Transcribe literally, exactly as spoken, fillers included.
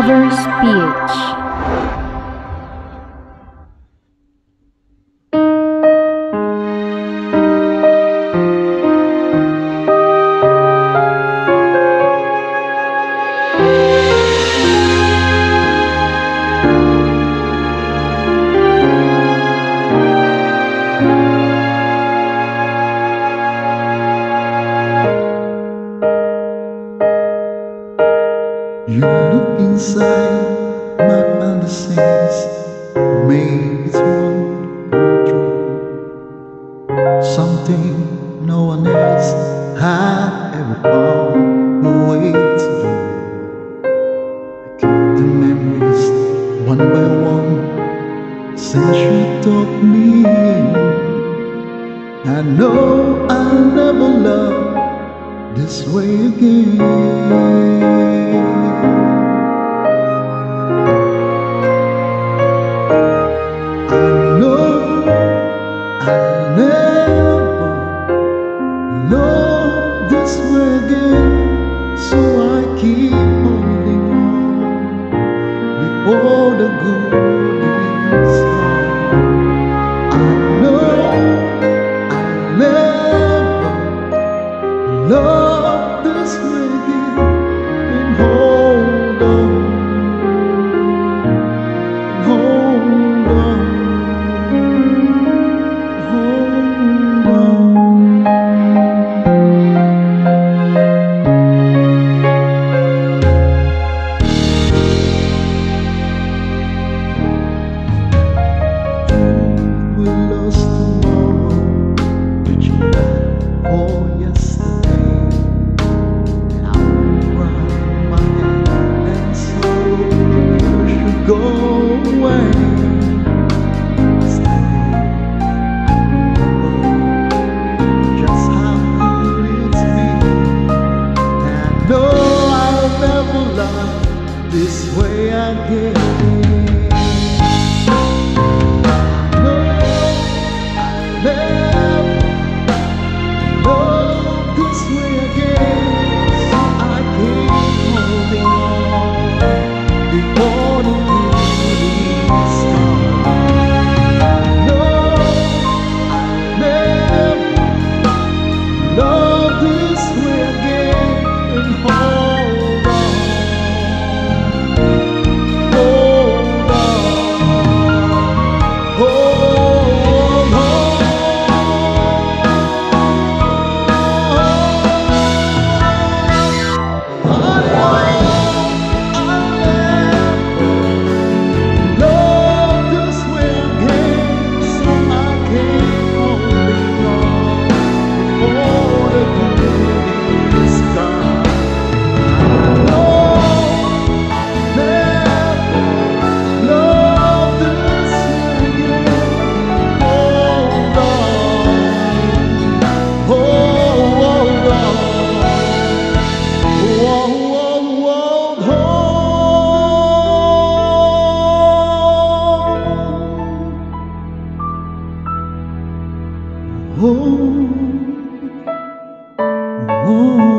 Lovers P H. You look inside my fantasies, maybe it's one come true. Something no one else had ever found a way to do. I keep the memories one by one since you taught me. I know I'll never love this way again. This way again, so I keep holding on before the good is gone. I know I'll never love this way again, and hold on, hold on, hold on. Go away. Stay. Just how could it be? And no, I'll never love this way again. No, I'll never love this way again. So I keep holding on before the oh, oh.